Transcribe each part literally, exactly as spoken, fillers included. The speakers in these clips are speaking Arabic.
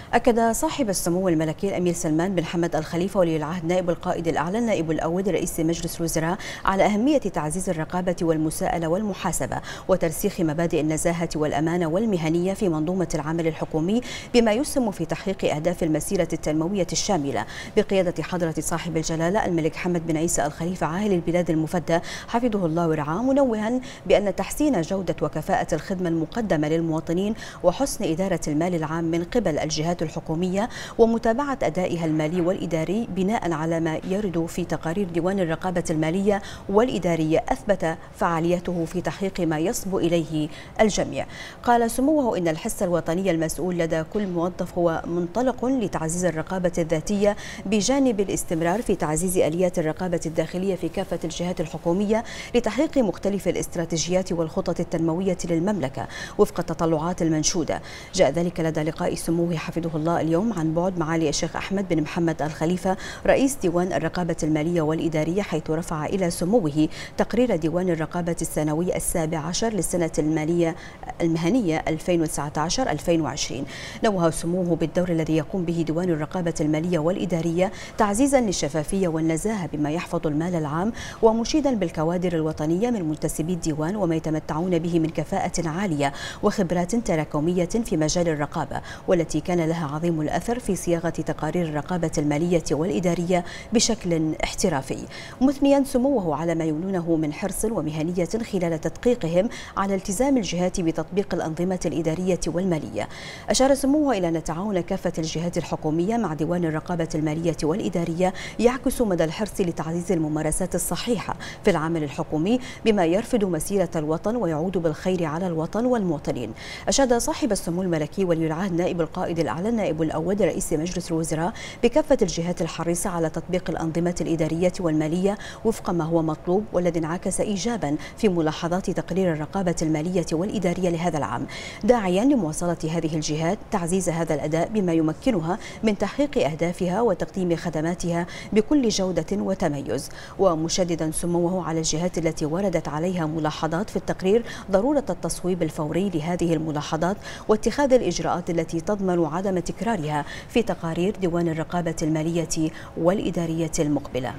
أكد صاحب السمو الملكي الأمير سلمان بن حمد الخليفة ولي العهد نائب القائد الأعلى النائب الأول لرئيس مجلس الوزراء على أهمية تعزيز الرقابة والمساءلة والمحاسبة وترسيخ مبادئ النزاهة والأمانة والمهنية في منظومة العمل الحكومي بما يسهم في تحقيق أهداف المسيرة التنموية الشاملة بقيادة حضرة صاحب الجلالة الملك حمد بن عيسى الخليفة عاهل البلاد المفدى حفظه الله ورعاه، منوها بأن تحسين جودة وكفاءة الخدمة المقدمة للمواطنين وحسن إدارة المال العام من قبل الجهات الحكومية ومتابعة أدائها المالي والإداري بناء على ما يرد في تقارير ديوان الرقابة المالية والإدارية أثبت فعاليته في تحقيق ما يصبو إليه الجميع. قال سموه إن الحس الوطني المسؤول لدى كل موظف هو منطلق لتعزيز الرقابة الذاتية بجانب الاستمرار في تعزيز آليات الرقابة الداخلية في كافة الجهات الحكومية لتحقيق مختلف الاستراتيجيات والخطط التنموية للمملكة وفق التطلعات المنشودة. جاء ذلك لدى لقاء سموه حفظه الله اليوم عن بعد معالي الشيخ أحمد بن محمد الخليفة رئيس ديوان الرقابة المالية والإدارية، حيث رفع إلى سموه تقرير ديوان الرقابة السنوي السابع عشر للسنة المالية المهنية ألفين وتسعة عشر ألفين وعشرين. نوه سموه بالدور الذي يقوم به ديوان الرقابة المالية والإدارية تعزيزا للشفافية والنزاهة بما يحفظ المال العام، ومشيدا بالكوادر الوطنية من منتسبي الديوان وما يتمتعون به من كفاءة عالية وخبرات تراكمية في مجال الرقابة، والتي كان لها عظيم الأثر في صياغة تقارير الرقابة المالية والإدارية بشكل احترافي، مثنيا سموه على ما يولونه من حرص ومهنية خلال تدقيقهم على التزام الجهات بتطبيق الأنظمة الإدارية والمالية. أشار سموه إلى أن تعاون كافة الجهات الحكومية مع ديوان الرقابة المالية والإدارية يعكس مدى الحرص لتعزيز الممارسات الصحيحة في العمل الحكومي بما يرفد مسيرة الوطن ويعود بالخير على الوطن والمواطنين. أشاد صاحب السمو الملكي ولي العهد نائب القائد الأعلى النائب الأول رئيس مجلس الوزراء بكافة الجهات الحريصة على تطبيق الأنظمة الإدارية والمالية وفق ما هو مطلوب، والذي انعكس إيجابا في ملاحظات تقرير الرقابة المالية والإدارية لهذا العام، داعيا لمواصلة هذه الجهات تعزيز هذا الأداء بما يمكنها من تحقيق أهدافها وتقديم خدماتها بكل جودة وتميز، ومشددا سموه على الجهات التي وردت عليها ملاحظات في التقرير ضرورة التصويب الفوري لهذه الملاحظات واتخاذ الإجراءات التي تضمن عدم تكرارها في تقارير ديوان الرقابة المالية والإدارية المقبلة.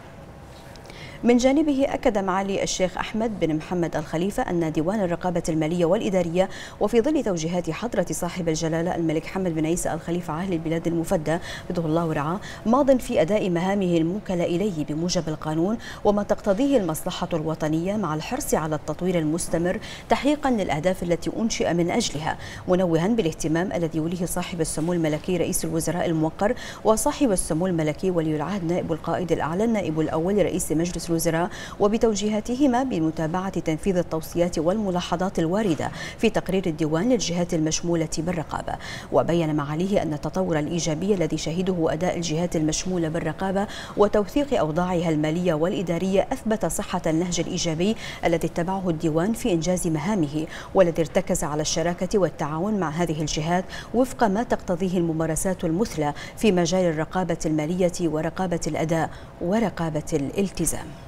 من جانبه أكد معالي الشيخ أحمد بن محمد الخليفة أن ديوان الرقابة المالية والإدارية وفي ظل توجيهات حضرة صاحب الجلالة الملك حمد بن عيسى الخليفة عاهل البلاد المفدى حفظه الله ورعاه ماض في أداء مهامه الموكلة إليه بموجب القانون وما تقتضيه المصلحة الوطنية، مع الحرص على التطوير المستمر تحقيقا للأهداف التي أنشئ من أجلها، منوها بالاهتمام الذي يوليه صاحب السمو الملكي رئيس الوزراء الموقر وصاحب السمو الملكي ولي العهد نائب القائد الأعلى النائب الأول رئيس مجلس الوزراء وبتوجيهاتهما بمتابعة تنفيذ التوصيات والملاحظات الواردة في تقرير الديوان للجهات المشمولة بالرقابة. وبين معاليه أن التطور الإيجابي الذي شهده أداء الجهات المشمولة بالرقابة وتوثيق أوضاعها المالية والإدارية أثبت صحة النهج الإيجابي الذي اتبعه الديوان في إنجاز مهامه، والذي ارتكز على الشراكة والتعاون مع هذه الجهات وفق ما تقتضيه الممارسات المثلى في مجال الرقابة المالية ورقابة الأداء ورقابة الالتزام.